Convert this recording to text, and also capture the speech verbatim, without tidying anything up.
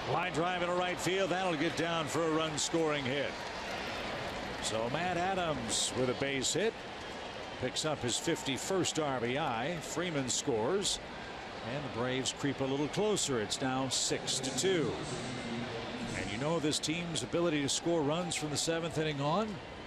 Line drive into right field. That'll get down for a run scoring hit. So Matt Adams with a base hit picks up his fifty-first R B I. Freeman scores and the Braves creep a little closer. It's now six to two. And you know this team's ability to score runs from the seventh inning on.